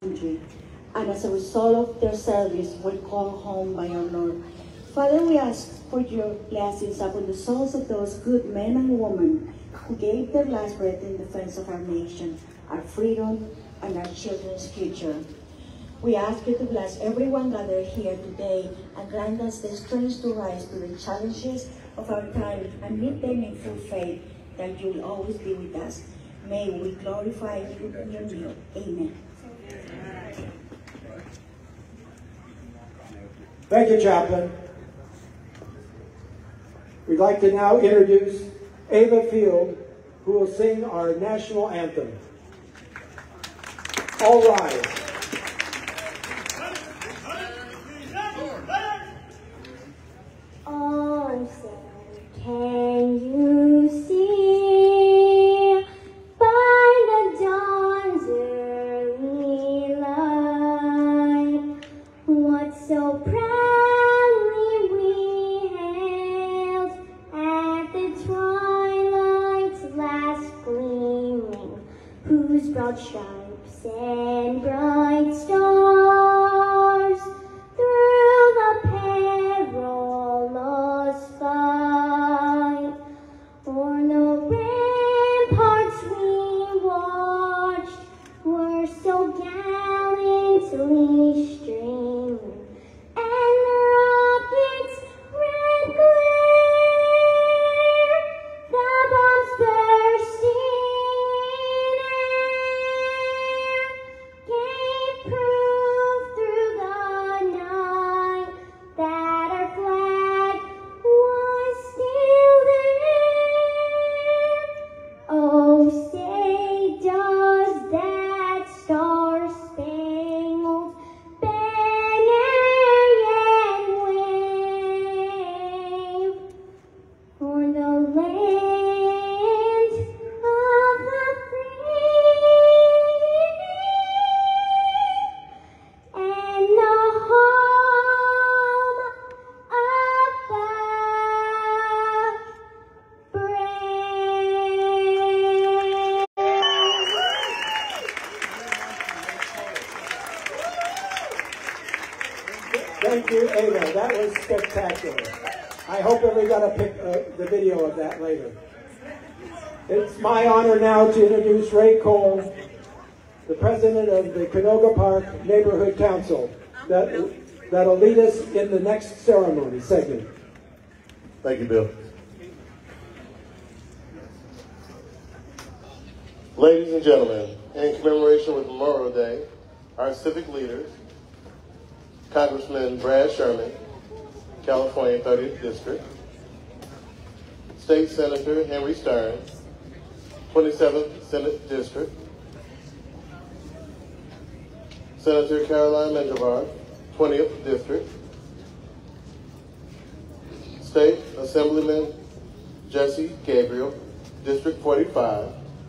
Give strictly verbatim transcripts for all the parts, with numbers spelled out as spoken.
country, and as a result of their service were called home by our Lord. Father, we ask for your blessings upon the souls of those good men and women who gave their last breath in defense of our nation, our freedom, and our children's future. We ask you to bless everyone gathered here today and grant us the strength to rise to the challenges of our time and meet them in full faith that you will always be with us. May we glorify you in your name. Amen. Thank you, Chaplain. We'd like to now introduce Ava Field, who will sing our national anthem. All rise. Oh, say, can you see by the dawn's early light what so proudly we hailed at the twilight's last gleaming, whose broad stripes and bright stars through the perilous fight o'er the ramparts we watched were so gallantly streaming, and rockets red glare, the bombs bursting in air, gave proof through the night that our flag was still there. Oh, say does that star-spangled banner yet wave o'er the land of the free and the home of the Thank you, Ava. That was spectacular. I hope everybody got to pick uh, the video of that later. It's my honor now to introduce Ray Cole, the president of the Canoga Park Neighborhood Council, that, that'll lead us in the next ceremony segment. Thank you, Bill. Ladies and gentlemen, in commemoration with Memorial Day, our civic leaders, Congressman Brad Sherman, California thirtieth District, State Senator Henry Stearns, twenty-seventh Senate District, Senator Caroline Menjivar, twentieth District, State Assemblyman Jesse Gabriel, District forty-five,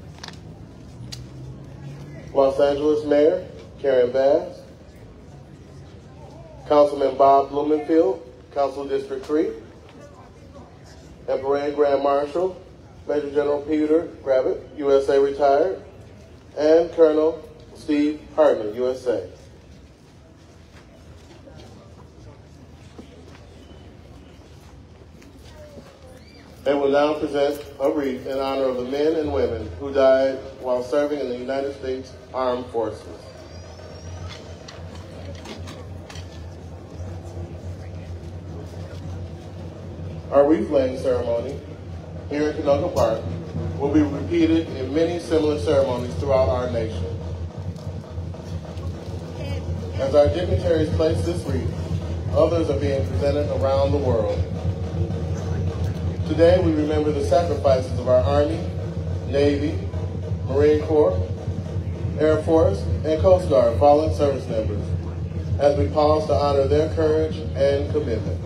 Los Angeles Mayor Karen Bass, Councilman Bob Blumenfield, Council District three, and Parade Grand Marshal Major General Peter Gravitt, U S A retired, and Colonel Steve Hardman, U S A. They will now present a wreath in honor of the men and women who died while serving in the United States Armed Forces. Our wreath laying ceremony here at Canoga Park will be repeated in many similar ceremonies throughout our nation. As our dignitaries place this wreath, others are being presented around the world. Today we remember the sacrifices of our Army, Navy, Marine Corps, Air Force, and Coast Guard fallen service members as we pause to honor their courage and commitment.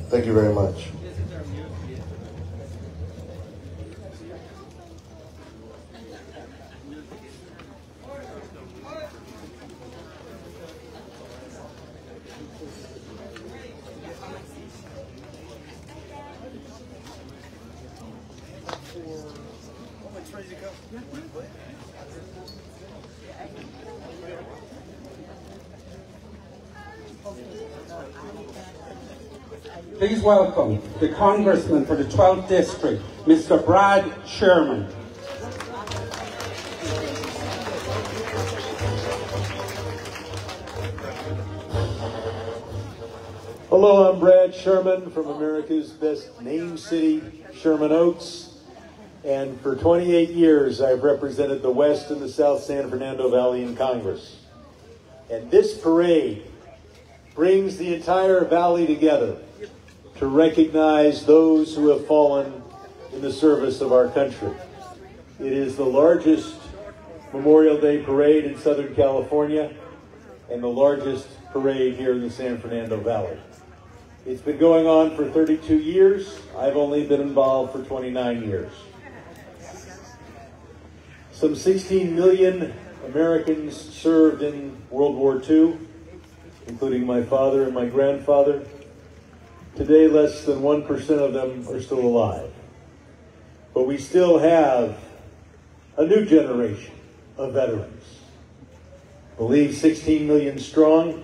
Thank you very much. Please welcome the Congressman for the twelfth District, Mister Brad Sherman. Hello, I'm Brad Sherman from America's best named city, Sherman Oaks. And for twenty-eight years, I've represented the West and the South San Fernando Valley in Congress. And this parade brings the entire valley together to recognize those who have fallen in the service of our country. It is the largest Memorial Day parade in Southern California and the largest parade here in the San Fernando Valley. It's been going on for thirty-two years. I've only been involved for twenty-nine years. Some sixteen million Americans served in World War Two, including my father and my grandfather. Today, less than one percent of them are still alive. But we still have a new generation of veterans. I believe sixteen million strong,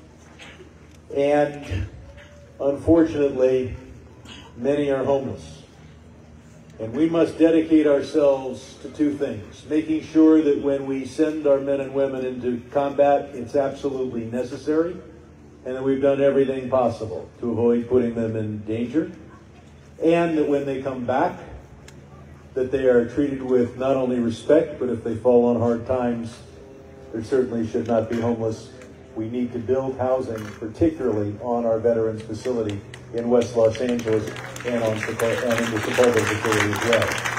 and unfortunately, many are homeless. And we must dedicate ourselves to two things: making sure that when we send our men and women into combat, it's absolutely necessary, and that we've done everything possible to avoid putting them in danger, and that when they come back, that they are treated with not only respect, but if they fall on hard times, there certainly should not be homeless. We need to build housing, particularly on our veterans facility in West Los Angeles and, on, and in the Sepulveda facility as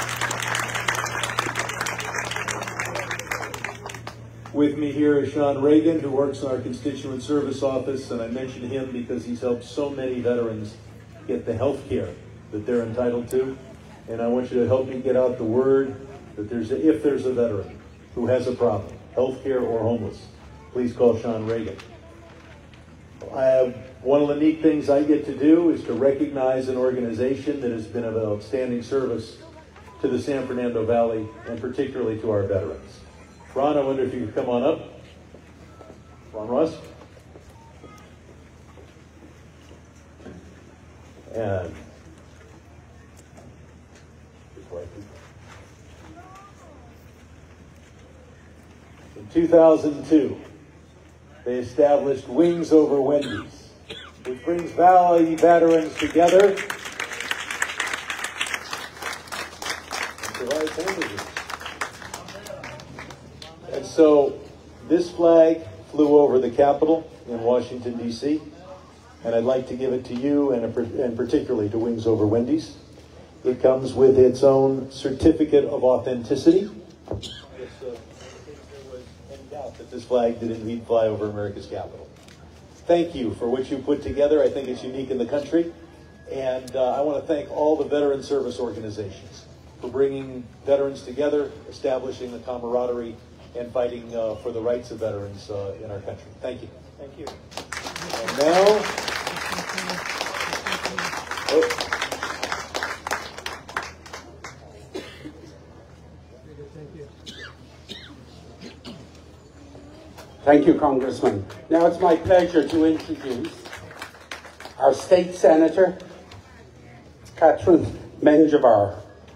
well. With me here is Sean Reagan, who works in our Constituent Service Office, and I mention him because he's helped so many veterans get the health care that they're entitled to. And I want you to help me get out the word that there's a, if there's a veteran who has a problem, health care or homeless, please call Sean Reagan. I have, one of the neat things I get to do is to recognize an organization that has been of outstanding service to the San Fernando Valley and particularly to our veterans. Ron, I wonder if you could come on up. Ron Ross. And in two thousand two, they established Wings Over Wendy's, which brings Valley veterans together and provides hamburgers. And so this flag flew over the Capitol in Washington, D C, and I'd like to give it to you and, and particularly to Wings Over Wendy's. It comes with its own certificate of authenticity. That this flag did indeed fly over America's capital. Thank you for what you put together. I think it's unique in the country. And uh, I want to thank all the veteran service organizations for bringing veterans together, establishing the camaraderie, and fighting uh, for the rights of veterans uh, in our country. Thank you. Thank you. And now, oh. Thank you, Congressman. Now it's my pleasure to introduce our State Senator, Catherine Menjivar.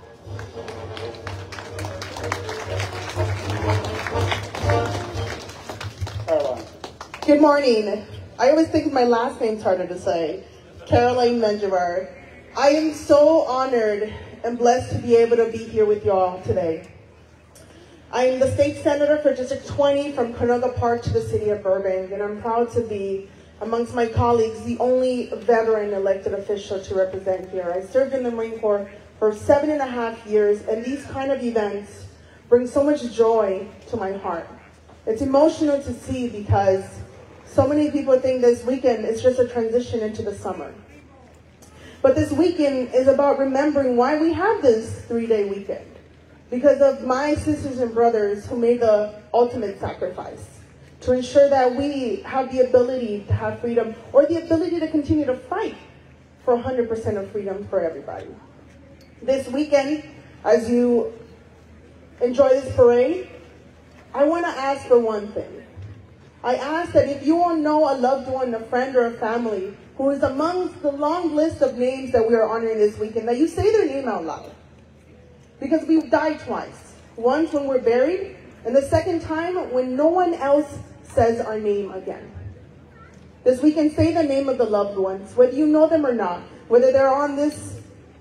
Caroline. Good morning. I always think my last name's harder to say. Caroline Menjivar. I am so honored and blessed to be able to be here with you all today. I am the state senator for District twenty from Canoga Park to the city of Burbank, and I'm proud to be, amongst my colleagues, the only veteran elected official to represent here. I served in the Marine Corps for seven and a half years, and these kind of events bring so much joy to my heart. It's emotional to see because so many people think this weekend is just a transition into the summer. But this weekend is about remembering why we have this three-day weekend. Because of my sisters and brothers who made the ultimate sacrifice to ensure that we have the ability to have freedom, or the ability to continue to fight for one hundred percent of freedom for everybody. This weekend, as you enjoy this parade, I want to ask for one thing. I ask that if you all know a loved one, a friend, or a family who is amongst the long list of names that we are honoring this weekend, that you say their name out loud. Because we've died twice. Once when we're buried, and the second time when no one else says our name again. This weekend, say the name of the loved ones, whether you know them or not, whether they're on this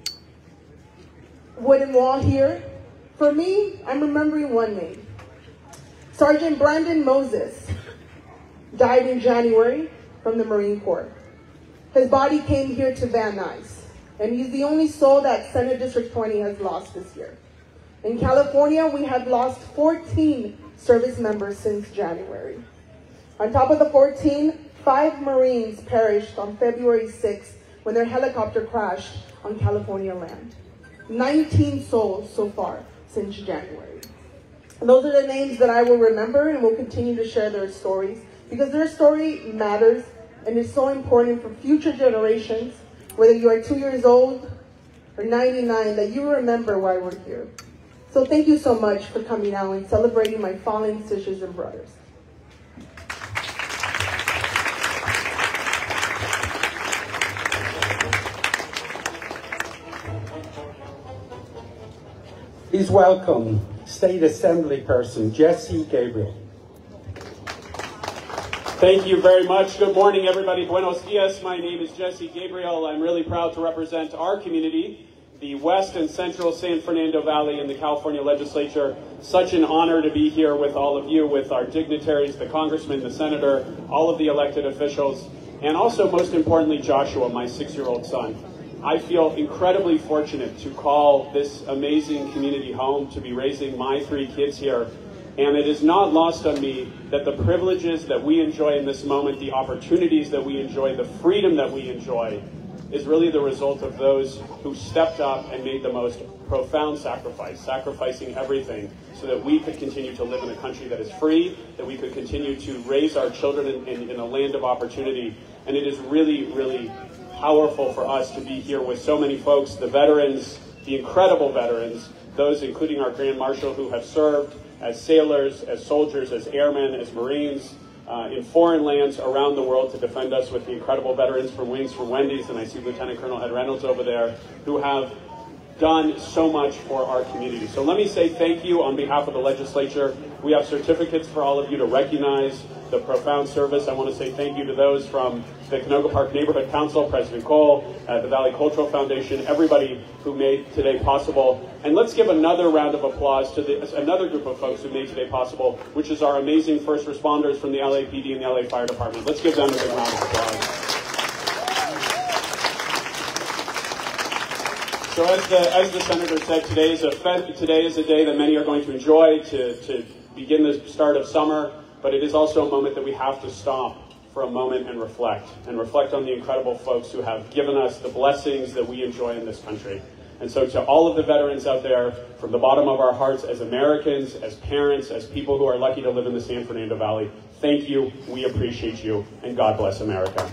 wooden wall here. For me, I'm remembering one name. Sergeant Brandon Moses died in January from the Marine Corps. His body came here to Van Nuys. And he's the only soul that Senate District twenty has lost this year. In California, we have lost fourteen service members since January. On top of the fourteen, five Marines perished on February sixth when their helicopter crashed on California land. nineteen souls so far since January. And those are the names that I will remember, and will continue to share their stories, because their story matters and is so important for future generations. Whether you are two years old or ninety-nine, that you remember why we're here. So thank you so much for coming out and celebrating my fallen sisters and brothers. Please welcome State Assembly Person Jesse Gabriel. Thank you very much. Good morning, everybody. Buenos dias. My name is Jesse Gabriel. I'm really proud to represent our community, the West and Central San Fernando Valley in the California Legislature. Such an honor to be here with all of you, with our dignitaries, the congressman, the senator, all of the elected officials, and also, most importantly, Joshua, my six-year-old son. I feel incredibly fortunate to call this amazing community home, to be raising my three kids here. And it is not lost on me that the privileges that we enjoy in this moment, the opportunities that we enjoy, the freedom that we enjoy, is really the result of those who stepped up and made the most profound sacrifice, sacrificing everything so that we could continue to live in a country that is free, that we could continue to raise our children in, in, in a land of opportunity. And it is really, really powerful for us to be here with so many folks, the veterans, the incredible veterans, those including our Grand Marshal who have served as sailors, as soldiers, as airmen, as Marines, uh, in foreign lands around the world to defend us, with the incredible veterans from Wings from Wendy's, and I see Lieutenant Colonel Ed Reynolds over there, who have done so much for our community. So let me say thank you on behalf of the legislature. We have certificates for all of you to recognize the profound service. I want to say thank you to those from the Canoga Park Neighborhood Council, President Cole, uh, the Valley Cultural Foundation, everybody who made today possible. And let's give another round of applause to the, another group of folks who made today possible, which is our amazing first responders from the L A P D and the L A Fire Department. Let's give them a big round of applause. So as the, as the Senator said, today is, a fe- today is a day that many are going to enjoy to, to begin the start of summer, but it is also a moment that we have to stop for a moment and reflect, and reflect on the incredible folks who have given us the blessings that we enjoy in this country. And so to all of the veterans out there, from the bottom of our hearts as Americans, as parents, as people who are lucky to live in the San Fernando Valley, thank you, we appreciate you, and God bless America.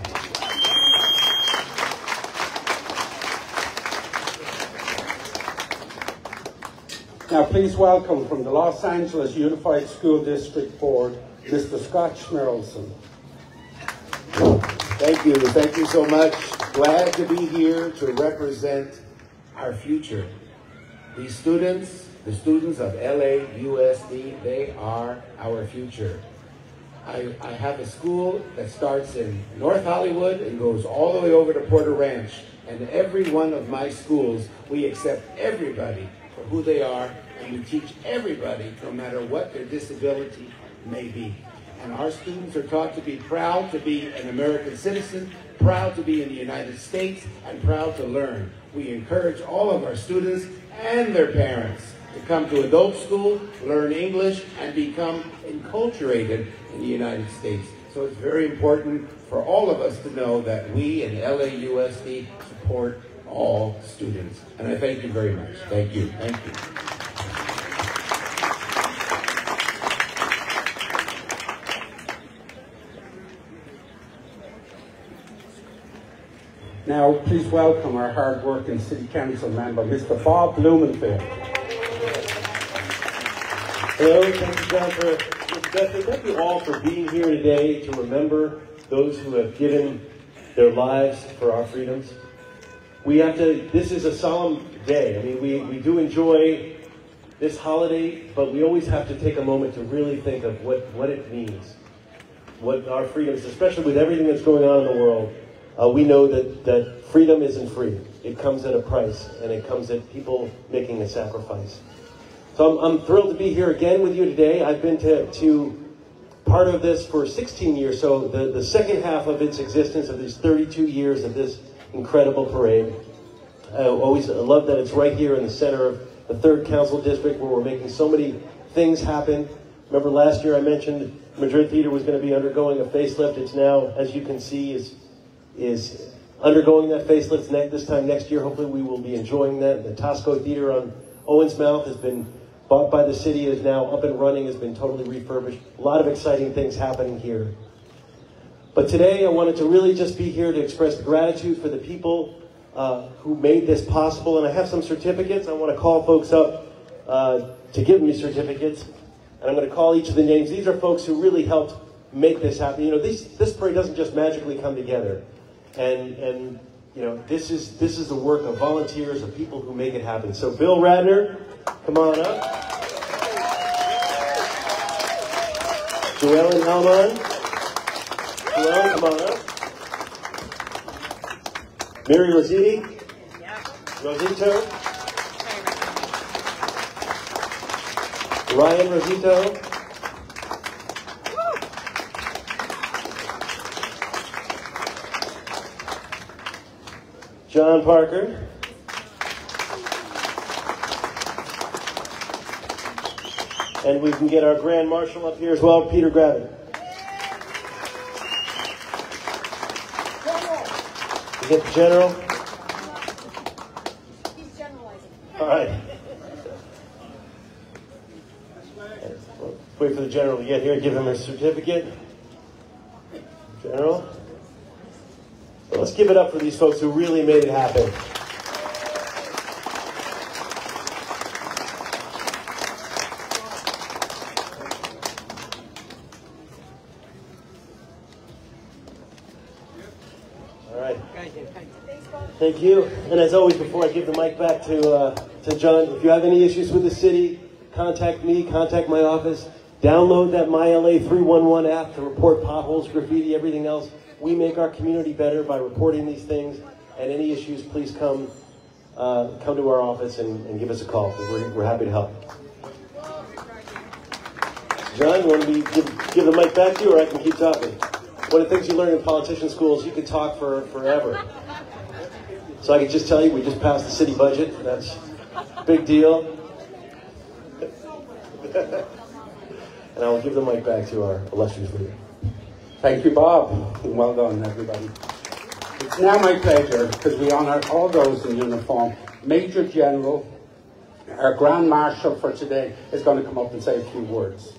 Now please welcome from the Los Angeles Unified School District Board, Mister Scott Schmerelson. Thank you, thank you so much. Glad to be here to represent our future. These students, the students of L A U S D, they are our future. I, I have a school that starts in North Hollywood and goes all the way over to Porter Ranch. And every one of my schools, we accept everybody for who they are, and we teach everybody, no matter what their disability may be. And our students are taught to be proud to be an American citizen, proud to be in the United States, and proud to learn. We encourage all of our students and their parents to come to adult school, learn English, and become enculturated in the United States. So it's very important for all of us to know that we in L A U S D support all students. And I thank you very much. Thank you. Thank you. Now, please welcome our hard-working City Council member, Mister Bob Blumenfield. Hello, thank you, John, for introduction. Thank you all for being here today to remember those who have given their lives for our freedoms. We have to, this is a solemn day. I mean, we, we do enjoy this holiday, but we always have to take a moment to really think of what, what it means, what our freedoms, especially with everything that's going on in the world. Uh, we know that, that freedom isn't free. It comes at a price, and it comes at people making a sacrifice. So I'm, I'm thrilled to be here again with you today. I've been to, to part of this for sixteen years, so the, the second half of its existence, of these thirty-two years of this incredible parade. I always love that it's right here in the center of the third Council District, where we're making so many things happen. Remember last year I mentioned Madrid Theater was going to be undergoing a facelift. It's now, as you can see, is is undergoing that facelift this time next year. Hopefully we will be enjoying that. The Tosco Theater on Owens Mouth has been bought by the city, is now up and running, has been totally refurbished. A lot of exciting things happening here. But today I wanted to really just be here to express gratitude for the people uh, who made this possible. And I have some certificates. I want to call folks up uh, to give me certificates. And I'm going to call each of the names. These are folks who really helped make this happen. You know, this, this parade doesn't just magically come together. And, and you know, this is, this is the work of volunteers, of people who make it happen. So Bill Radner, come on up. Joellen Alman. Joellen, come on up. Mary Rositi. Rosito. Ryan Rosito. John Parker. And we can get our Grand Marshal up here as well, Peter Gravitt. You get the General? He's generalizing. All right. Wait for the General to get here, give him a certificate. General? So let's give it up for these folks who really made it happen. All right. Thank you. And as always, before I give the mic back to uh, to John, if you have any issues with the city, contact me, contact my office. Download that My L A three one one app to report potholes, graffiti, everything else. We make our community better by reporting these things. And any issues, please come uh, come to our office and, and give us a call. We're, we're happy to help. John, you want me to give, give the mic back to you, or I can keep talking? One of the things you learn in politician schools, you can talk for forever. So I can just tell you, we just passed the city budget. That's a big deal. And I will give the mic back to our illustrious leader. Thank you, Bob. Well done, everybody. It's now my pleasure, because we honor all those in uniform. Major General, our Grand Marshal for today, is going to come up and say a few words.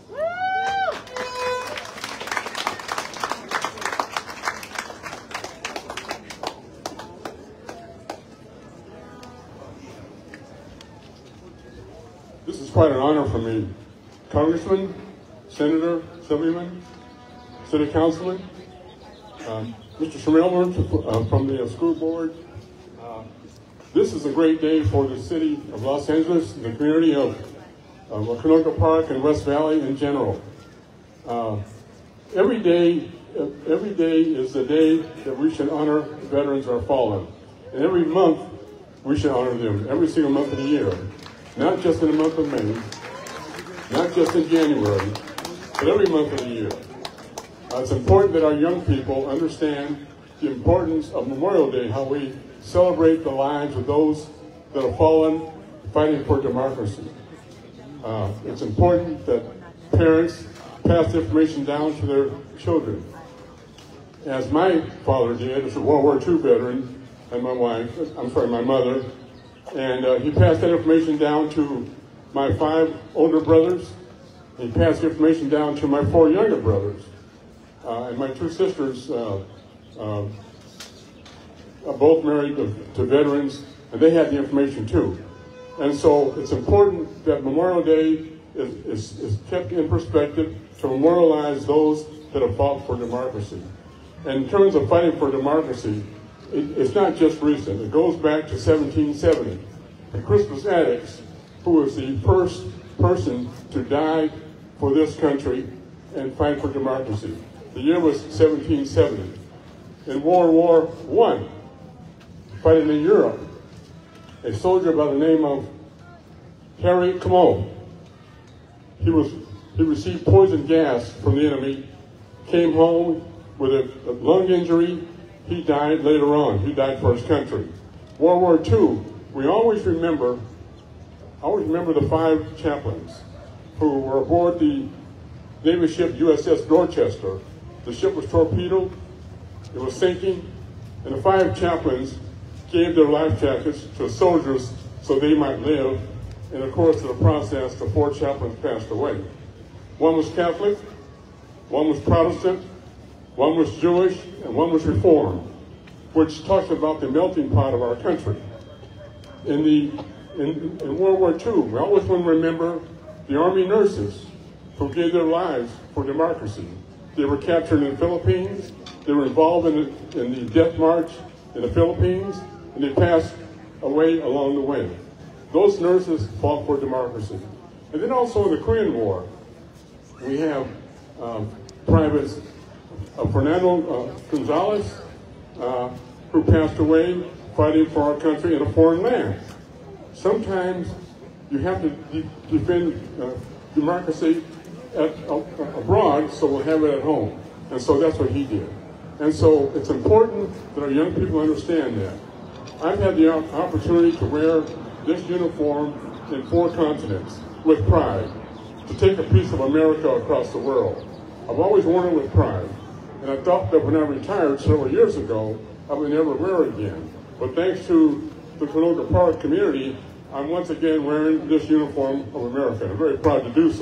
This is quite an honor for me. Congressman, Senator, Assemblyman, City Councilman, um, Mister Schmelmer uh, from the uh, school board. Uh, this is a great day for the city of Los Angeles and the community of, of Canoga Park and West Valley in general. Uh, every day, uh, every day is the day that we should honor veterans who are fallen. And every month, we should honor them, every single month of the year. Not just in the month of May, not just in January, but every month of the year. Uh, it's important that our young people understand the importance of Memorial Day, how we celebrate the lives of those that have fallen fighting for democracy. Uh, it's important that parents pass information down to their children. As my father did, as a World War Two veteran, and my wife, I'm sorry, my mother. And uh, he passed that information down to my five older brothers. He passed the information down to my four younger brothers. Uh, and my two sisters uh, uh, are both married to, to veterans, and they had the information too. And so it's important that Memorial Day is, is, is kept in perspective to memorialize those that have fought for democracy. And in terms of fighting for democracy, it, it's not just recent. It goes back to seventeen seventy. And Crispus Attucks, who was the first person to die for this country and fight for democracy. The year was seventeen seventy. In World War One, fighting in Europe, a soldier by the name of Harry Comeau, he was he received poison gas from the enemy, came home with a, a lung injury. He died later on. He died for his country. World War Two, we always remember, always remember the five chaplains who were aboard the Navy ship U S S Dorchester. The ship was torpedoed, it was sinking, and the five chaplains gave their life jackets to soldiers so they might live. And of course, in the process, the four chaplains passed away. One was Catholic, one was Protestant, one was Jewish, and one was Reformed, which talks about the melting pot of our country. In, the, in, in World War Two, we always want to remember the Army nurses who gave their lives for democracy. They were captured in the Philippines, they were involved in the, in the death march in the Philippines, and they passed away along the way. Those nurses fought for democracy. And then also in the Korean War, we have um, privates uh, Fernando uh, Gonzalez, uh, who passed away fighting for our country in a foreign land. Sometimes you have to de defend uh, democracy at, uh, abroad, so we'll have it at home. And so that's what he did. And so it's important that our young people understand that. I've had the opportunity to wear this uniform in four continents with pride, to take a piece of America across the world. I've always worn it with pride. And I thought that when I retired several years ago, I would never wear it again. But thanks to the Canoga Park community, I'm once again wearing this uniform of America. I'm very proud to do so.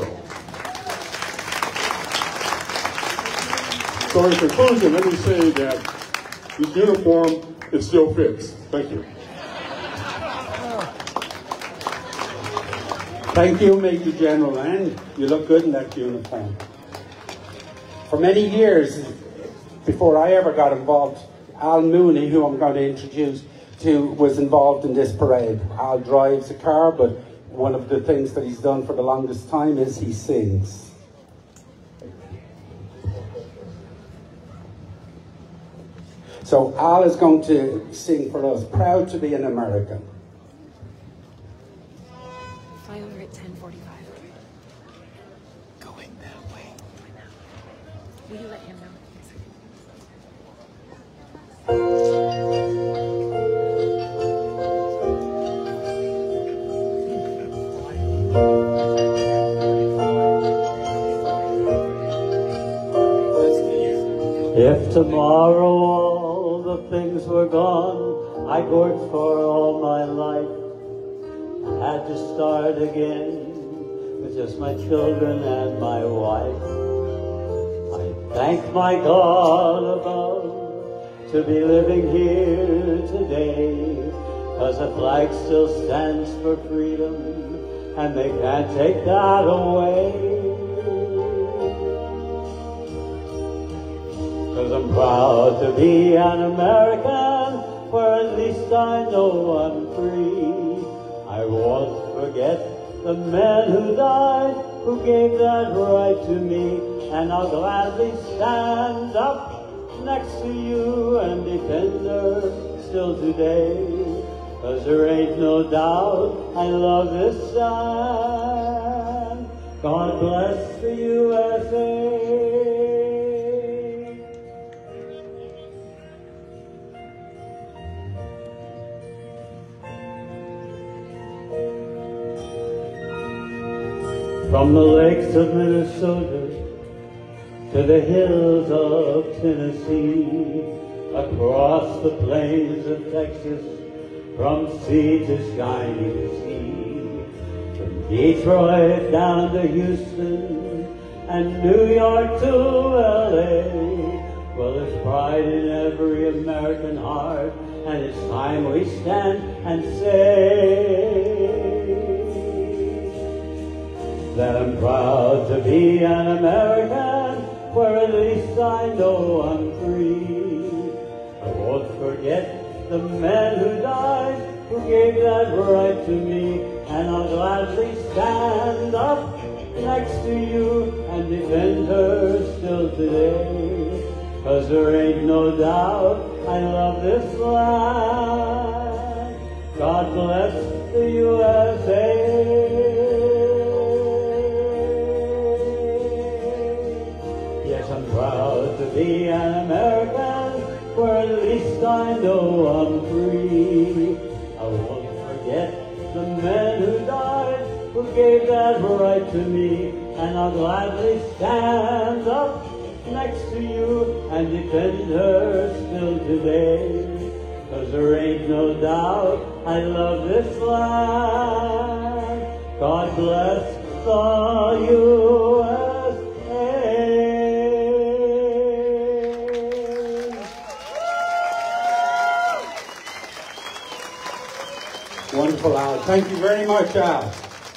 So in conclusion, let me say that this uniform, it still fits. Thank you. Thank you, Major General, and you look good in that uniform. For many years, before I ever got involved, Al Mooney, who I'm going to introduce to, was involved in this parade. Al drives a car, but one of the things that he's done for the longest time is he sings. So Al is going to sing for us, Proud to be an American. Fly over at ten forty-five. Going that way. Will you let him know? If tomorrow all the things were gone I'd worked for all my life, I had to start again with just my children and my wife. I thank my God above to be living here today, 'cause the flag still stands for freedom and they can't take that away. 'Cause I'm proud to be an American, for at least I know I'm free. I won't forget the men who died, who gave that right to me, and I'll gladly stand up next to you and defend her still today. 'Cause there ain't no doubt I love this land. God bless the U S A. From the lakes of Minnesota to the hills of Tennessee, across the plains of Texas, from sea to shining sea, from Detroit down to Houston, and New York to L A. Well, there's pride in every American heart, and it's time we stand and say that I'm proud to be an American, where at least I know I'm free. I won't forget the men who died, who gave that right to me, and I'll gladly stand up next to you and defend her still today. 'Cause there ain't no doubt I love this land. God bless the U S A. Yes, I'm proud to be an American, where at least I know I'm free. I won't forget the men who died, who gave that right to me, and I'll gladly stand up next to you and defend her still today. 'Cause there ain't no doubt I love this land. God bless the U S A. Wonderful, Al. Thank you very much, Al.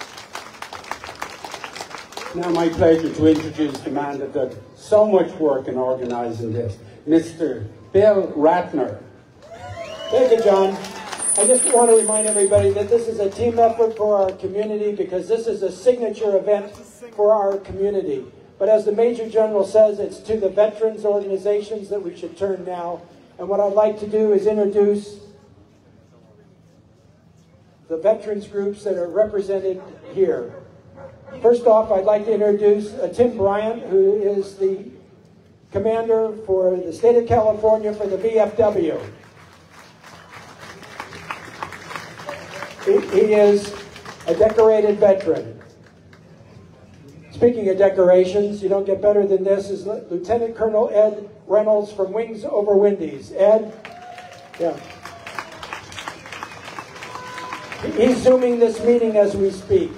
Now my pleasure to introduce the man that did so much work in organizing this, Mister Bill Ratner. Thank you, John. I just want to remind everybody that this is a team effort for our community, because this is a signature event for our community. But as the Major General says, it's to the veterans organizations that we should turn now. And what I'd like to do is introduce the veterans groups that are represented here. First off, I'd like to introduce uh, Tim Bryant, who is the commander for the state of California for the V F W. He, he is a decorated veteran. Speaking of decorations, you don't get better than this, is Lieutenant Colonel Ed Reynolds from Wings Over Windies. Ed? Yeah. He's zooming this meeting as we speak.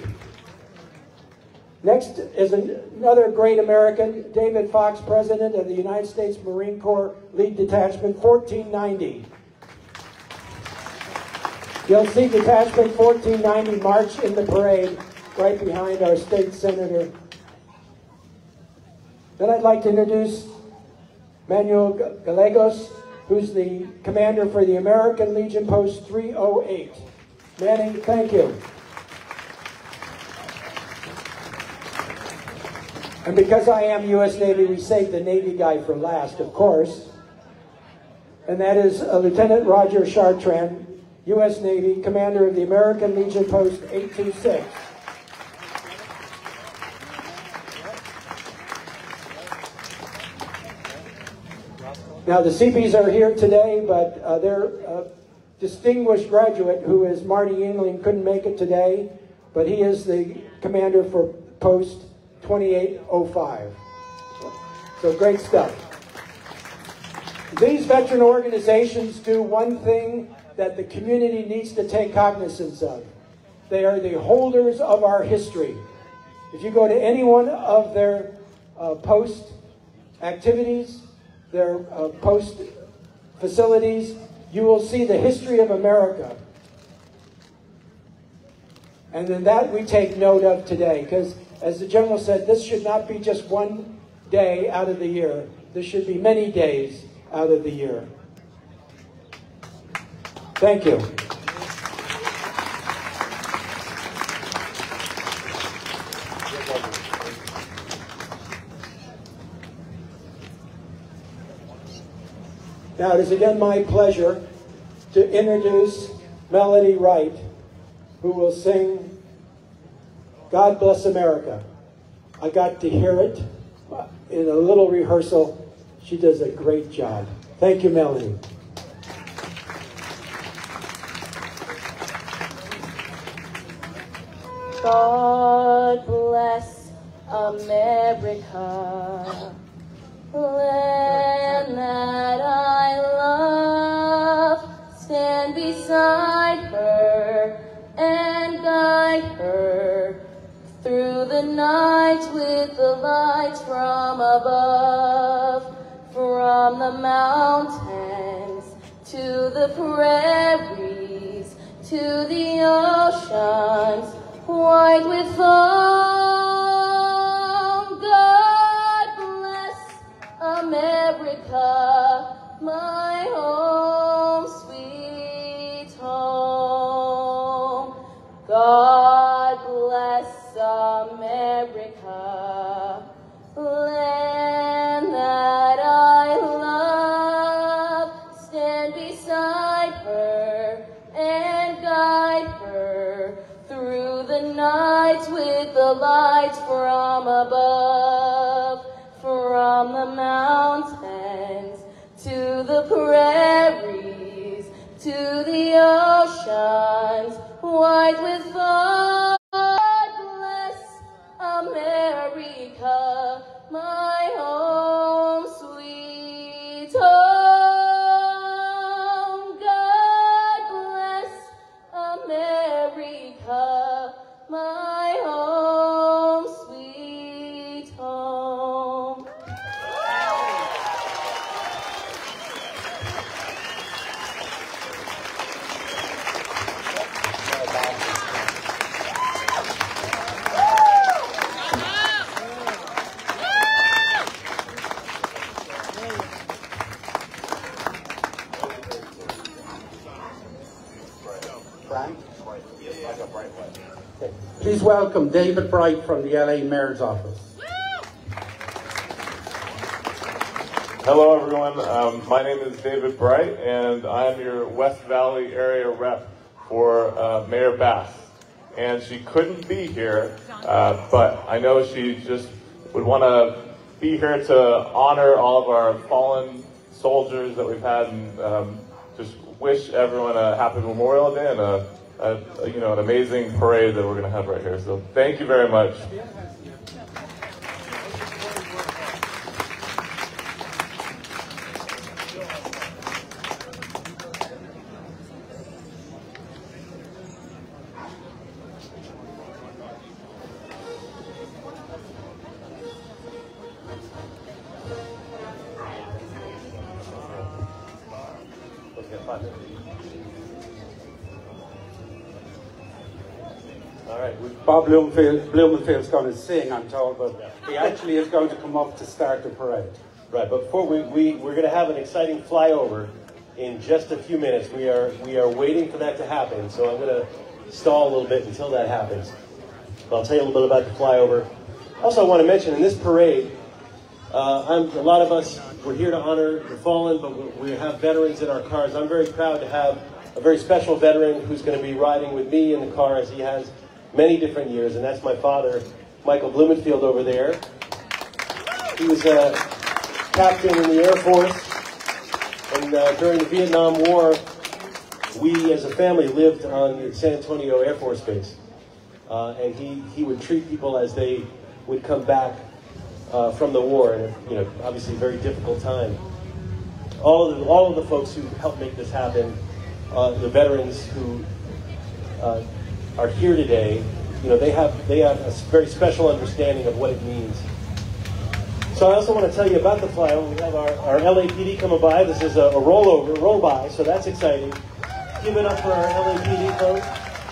Next is another great American, David Fox, President of the United States Marine Corps Lead Detachment fourteen ninety. You'll see Detachment fourteen ninety march in the parade right behind our state senator. Then I'd like to introduce Manuel Gallegos, who's the commander for the American Legion Post three oh eight. Manning, thank you. And because I am U S Navy, we saved the Navy guy for last, of course. And that is uh, Lieutenant Roger Chartrand, U S Navy, commander of the American Legion Post eight two six. Now, the Seabees are here today, but uh, their uh, distinguished graduate, who is Marty Yingling, couldn't make it today, but he is the commander for Post twenty-eight oh five. So great stuff. These veteran organizations do one thing that the community needs to take cognizance of. They are the holders of our history. If you go to any one of their uh, post activities, their uh, post facilities, you will see the history of America. And then that we take note of today, because as the General said, this should not be just one day out of the year. This should be many days out of the year. Thank you. Now, it is again my pleasure to introduce Melody Wright, who will sing God Bless America. I got to hear it in a little rehearsal. She does a great job. Thank you, Melody. God bless America, land that I love. through the night with the lights from above, from the mountains to the prairies, to the oceans white with foam. God bless America, my home, sweet home. God bless America, land that I love. Stand beside her and guide her through the night with the lights from above, from the mountains to the prairies, to the oceans white with foam. God bless America, my home, sweet home. God bless America, my home, sweet home. Frank? Okay. Please welcome David Bright from the L A Mayor's Office. Hello everyone, um, my name is David Bright and I'm your West Valley area rep for uh, Mayor Bass. And she couldn't be here, uh, but I know she just would want to be here to honor all of our fallen soldiers that we've had and um, just wish everyone a happy Memorial Day and a, a, a you know an amazing parade that we're going to have right here. So thank you very much. All right. Bob Blumenfield, Blumenfield's going to sing, I'm told, but he actually is going to come up to start the parade. Right, but before we, we, we're going to have an exciting flyover in just a few minutes. We are, we are waiting for that to happen, so I'm going to stall a little bit until that happens. But I'll tell you a little bit about the flyover. Also, I want to mention, in this parade, uh, I'm, a lot of us, we're here to honor the fallen, but we have veterans in our cars. I'm very proud to have a very special veteran who's going to be riding with me in the car, as he has many different years, and that's my father, Michael Blumenfield, over there. He was a captain in the Air Force, and uh, during the Vietnam War, we as a family lived on the San Antonio Air Force Base, uh, and he, he would treat people as they would come back uh, from the war, and you know, obviously a very difficult time. All of the, all of the folks who helped make this happen, uh, the veterans who uh, are here today, you know, they have they have a very special understanding of what it means. So I also want to tell you about the flyover. We have our, our L A P D coming by. This is a, a rollover, roll by, so that's exciting. Give it up for our L A P D folks.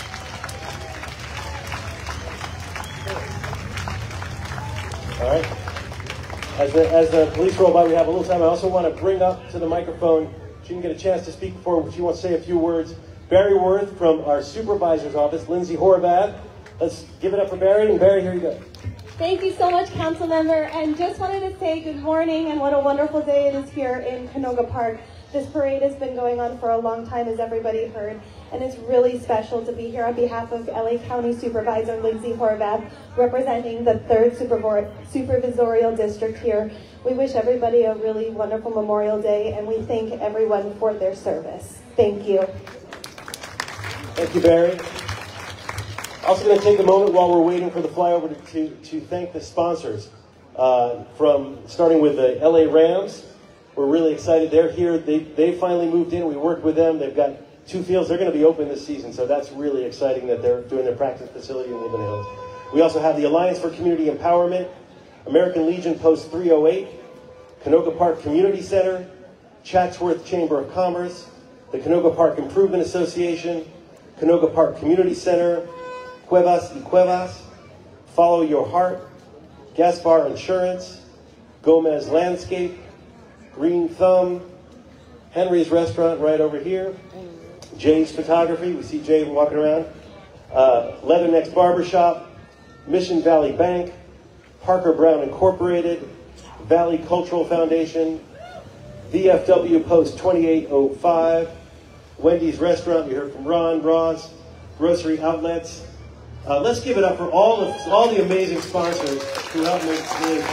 All right. As the, as the police roll by, we have a little time. I also want to bring up to the microphone, she can get a chance to speak before she wants to say a few words, Barry Worth from our supervisor's office, Lindsay Horvath. Let's give it up for Barry, and Barry, here you go. Thank you so much, council member, and just wanted to say good morning and what a wonderful day it is here in Canoga Park. This parade has been going on for a long time, as everybody heard, and it's really special to be here on behalf of L A County Supervisor Lindsay Horvath, representing the third Supervisorial District here. We wish everybody a really wonderful Memorial Day, and we thank everyone for their service. Thank you. Thank you, Barry. Also going to take a moment while we're waiting for the flyover to, to, to thank the sponsors. Uh, from starting with the L A Rams. We're really excited. They're here. They, they finally moved in. We worked with them. They've got two fields. They're going to be open this season, so that's really exciting that they're doing their practice facility in Woodland Hills. We also have the Alliance for Community Empowerment, American Legion Post three oh eight, Canoga Park Community Center, Chatsworth Chamber of Commerce, the Canoga Park Improvement Association, Canoga Park Community Center, Cuevas y Cuevas, Follow Your Heart, Gaspar Insurance, Gomez Landscape, Green Thumb, Henry's Restaurant right over here, Jay's Photography, we see Jay walking around, uh, Leathernecks Barbershop, Mission Valley Bank, Parker Brown Incorporated, Valley Cultural Foundation, V F W Post twenty-eight oh five, Wendy's Restaurant, we heard from Ron, Ross, Grocery Outlets. Uh, let's give it up for all of all the amazing sponsors who help make today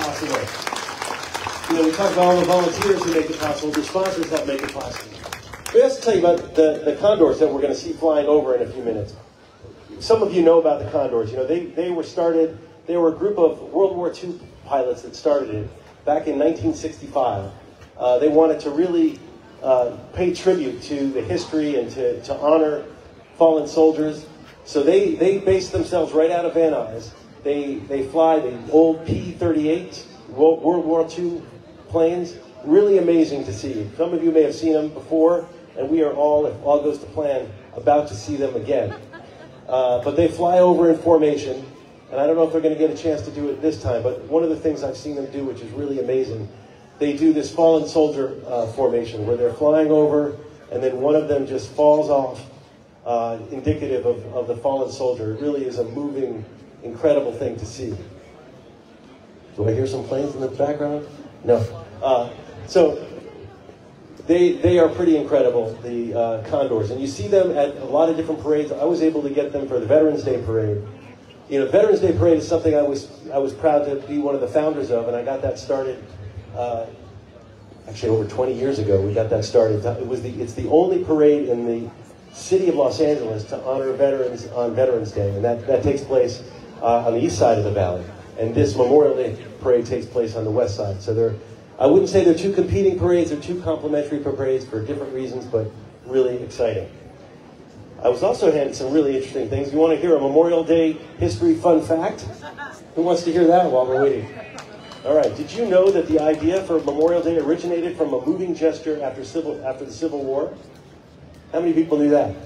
possible. You know, we talk about all the volunteers who make it possible, the sponsors help make it possible. We have to tell you about the, the Condors that we're going to see flying over in a few minutes. Some of you know about the Condors. You know, they, they were started, they were a group of World War Two pilots that started it back in nineteen sixty-five. Uh, they wanted to really uh, pay tribute to the history and to, to honor fallen soldiers. So they, they based themselves right out of Van Nuys. They, they fly the old P thirty-eight World War Two planes. Really amazing to see. Some of you may have seen them before, and we are all, if all goes to plan, about to see them again. Uh, but they fly over in formation, and I don't know if they're going to get a chance to do it this time, but one of the things I've seen them do, which is really amazing, they do this fallen soldier uh, formation, where they're flying over, and then one of them just falls off, uh, indicative of, of the fallen soldier. It really is a moving, incredible thing to see. Do I hear some planes in the background? No. Uh, so they they are pretty incredible, the uh, Condors, and you see them at a lot of different parades. I was able to get them for the Veterans Day Parade. You know, Veterans Day Parade is something I was I was proud to be one of the founders of, and I got that started uh, actually over twenty years ago. We got that started. It was the it's the only parade in the city of Los Angeles to honor veterans on Veterans Day, and that that takes place uh, on the east side of the valley. And this Memorial Day Parade takes place on the west side. So they're, I wouldn't say they're two competing parades, they're two complementary parades for different reasons, but really exciting. I was also handed some really interesting things. You want to hear a Memorial Day history fun fact? Who wants to hear that while we're waiting? All right, did you know that the idea for Memorial Day originated from a moving gesture after, civil, after the Civil War? How many people knew that?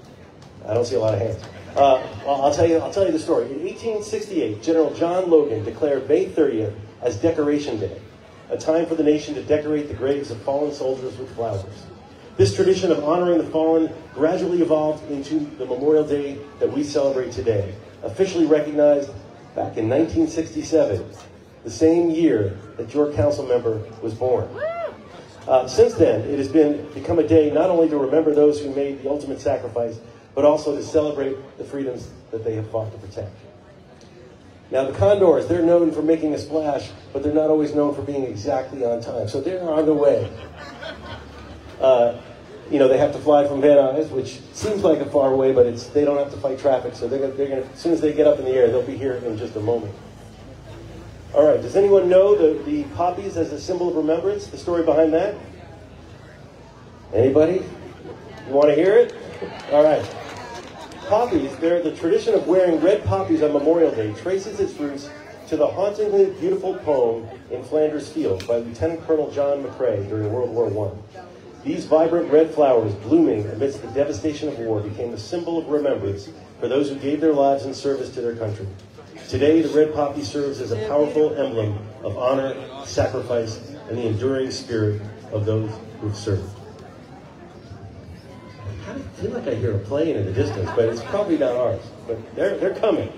I don't see a lot of hands. Uh, well, I'll tell you. I'll tell you the story. In eighteen sixty-eight, General John Logan declared May thirtieth as Decoration Day, a time for the nation to decorate the graves of fallen soldiers with flowers. This tradition of honoring the fallen gradually evolved into the Memorial Day that we celebrate today, officially recognized back in nineteen sixty-seven, the same year that your council member was born. Uh, since then, it has been become a day not only to remember those who made the ultimate sacrifice, but also to celebrate the freedoms that they have fought to protect. Now, the Condors, they're known for making a splash, but they're not always known for being exactly on time. So they're on the way. Uh, you know, they have to fly from Van Nuys, which seems like a far away, but it's they don't have to fight traffic. So they're gonna, they're gonna, as soon as they get up in the air, they'll be here in just a moment. All right, does anyone know the, the poppies as a symbol of remembrance? The story behind that? Anybody? You want to hear it? All right. Poppies, they're the tradition of wearing red poppies on Memorial Day traces its roots to the hauntingly beautiful poem In Flanders Fields by Lieutenant Colonel John McCrae during World War One. These vibrant red flowers blooming amidst the devastation of war became a symbol of remembrance for those who gave their lives in service to their country. Today, the red poppy serves as a powerful emblem of honor, sacrifice, and the enduring spirit of those who've served. I feel like I hear a plane in the distance, but it's probably not ours. But they're they're coming.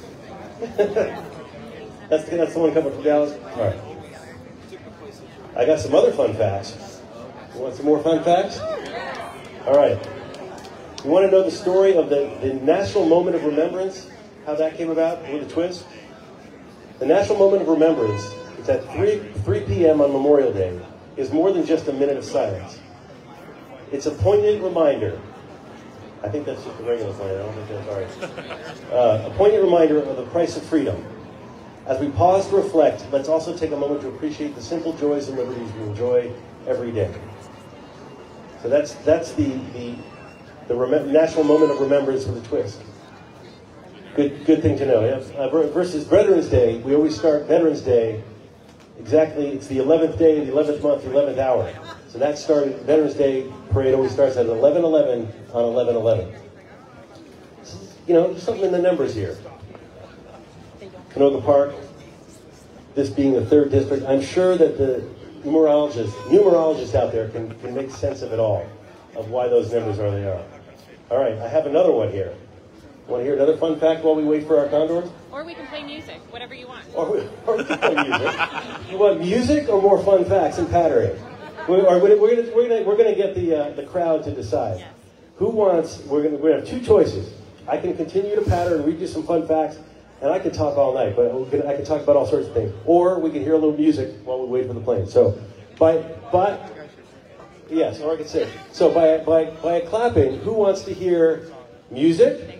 that's that's the one coming from Dallas. All right. I got some other fun facts. You want some more fun facts? All right. You want to know the story of the, the National Moment of Remembrance? How that came about with a twist? The National Moment of Remembrance is at three p m on Memorial Day. Is more than just a minute of silence. It's a poignant reminder. I think that's just a regular plane. I don't think that's all right. Uh, a poignant reminder of the price of freedom. As we pause to reflect, let's also take a moment to appreciate the simple joys and liberties we enjoy every day. So that's that's the the, the rem- National Moment of Remembrance with a twist. Good, good thing to know. Yeah. Uh, versus Veterans Day, we always start Veterans Day exactly. It's the eleventh day, the eleventh month, the eleventh hour. So that started. Veterans Day parade always starts at eleven eleven on eleven eleven. You know, there's something in the numbers here. Canoga Park, this being the third district, I'm sure that the numerologists, numerologists out there can, can make sense of it all, of why those numbers are they are. All right, I have another one here. Want to hear another fun fact while we wait for our condors? Or we can play music, whatever you want. Or we, or we can play music. You want music or more fun facts and pattering? We're, we're going we're gonna, we're gonna, we're gonna get the, uh, the crowd to decide. Yes. Who wants, we're going we're to have two choices. I can continue to patter and read you some fun facts, and I can talk all night, but we can, I can talk about all sorts of things. Or we can hear a little music while we wait for the plane. So, by, by yes, or I can sing. So by, by, by clapping, who wants to hear music?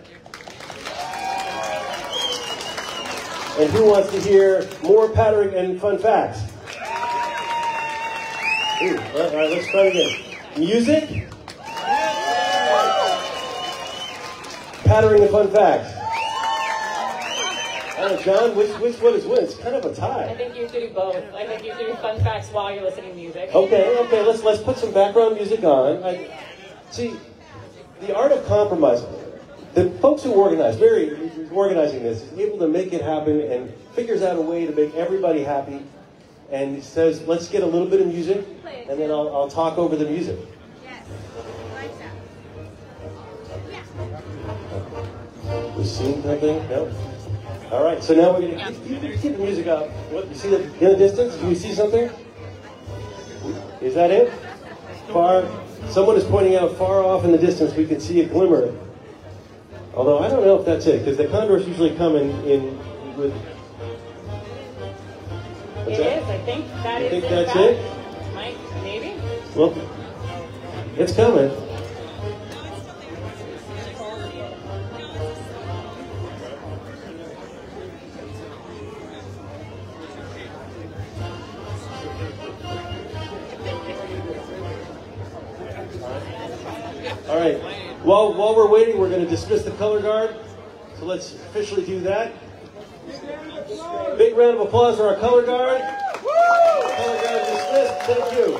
And who wants to hear more pattering and fun facts? Ooh, all right, all right, let's try it again. Music? Pattering and fun facts. I don't know, John, which, which one is which? It's kind of a tie. I think you should do both. I think you should do fun facts while you're listening to music. Okay, okay, let's let's put some background music on. I, see, the art of compromise. The folks who organize, very organizing this, is able to make it happen and figures out a way to make everybody happy. And says, let's get a little bit of music, and then I'll, I'll talk over the music. We seen something? No? All right, so now we're going to keep, keep, keep the music up. What, you see the, in the distance? Do we see something? Is that it? Far. Someone is pointing out far off in the distance, we can see a glimmer. Although I don't know if that's it, because the condors usually come in, in with... It that? is, I think that you is think it. that's That, it? Mike, maybe? Well, it's coming. All right. While, while we're waiting, we're going to dismiss the color guard. So let's officially do that. Big round of applause for our color guard. Color guard dismissed. Thank you.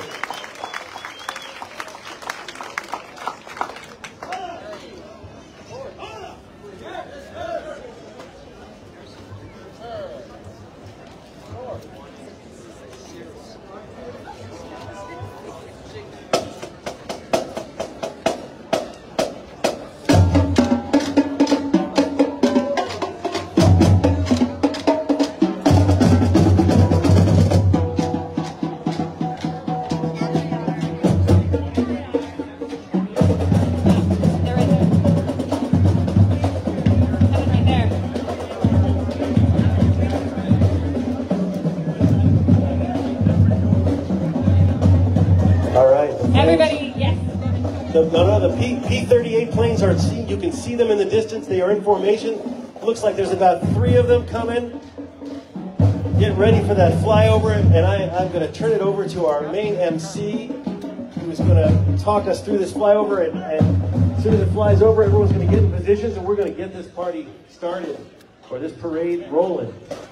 Everybody, yes. The, no, no, the P thirty-eight planes are seen. You can see them in the distance. They are in formation. Looks like there's about three of them coming. Get ready for that flyover. And I, I'm going to turn it over to our main M C, who is going to talk us through this flyover. And, and as soon as it flies over, everyone's going to get in positions, and we're going to get this party started, or this parade rolling.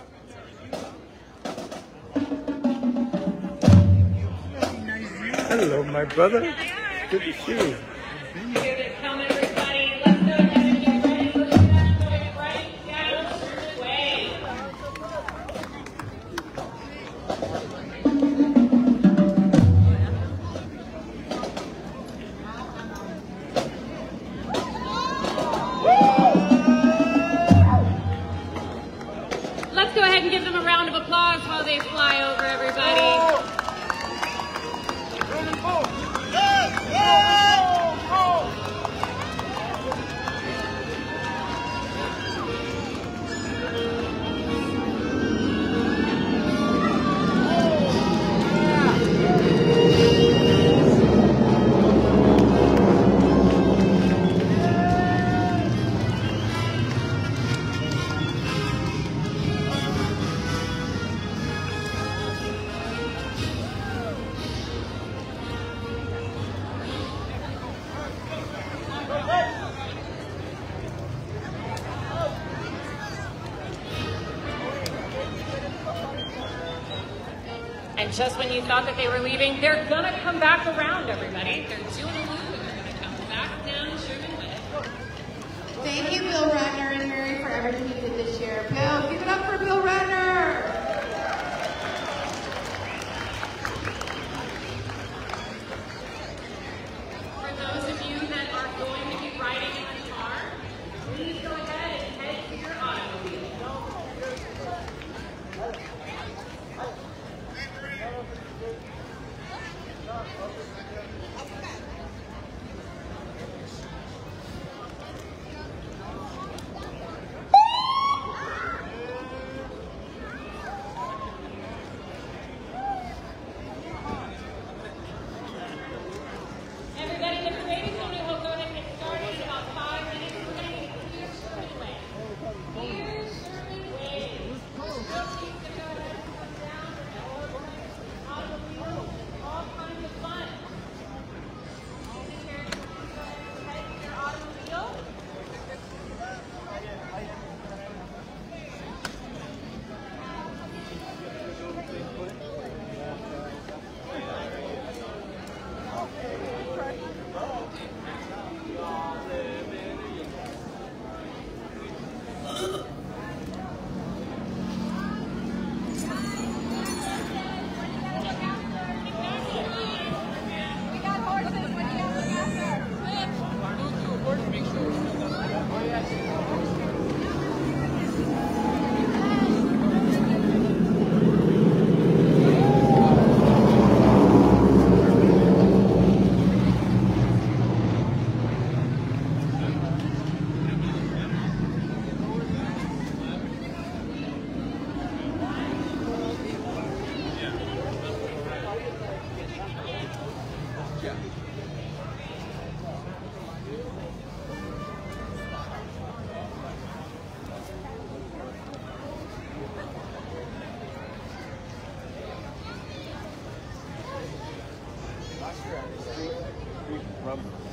Hello, my brother. Good to see you. Come everybody, let's go ahead and get ready for the next going right down the way. Let's go ahead and give them a round of applause while they fly over, everybody. And just when you thought that they were leaving, they're gonna come back around, everybody. They're doing a loop and they're gonna come back down Sherman Way. Thank you, Bill Ratner and Mary, for everything you did this year. Bill, give it up for Bill Ratner. For those of you that are going to be riding in the car, please go ahead and head to your automobile. Everybody, the parade assembly will go ahead and get started in about five minutes. We're going to get clear Sherman Way. Clear Sherman Way. Still needs to go ahead and come down. Automobiles, all kinds of fun. All the parents can go ahead and head to your automobile. Rumble.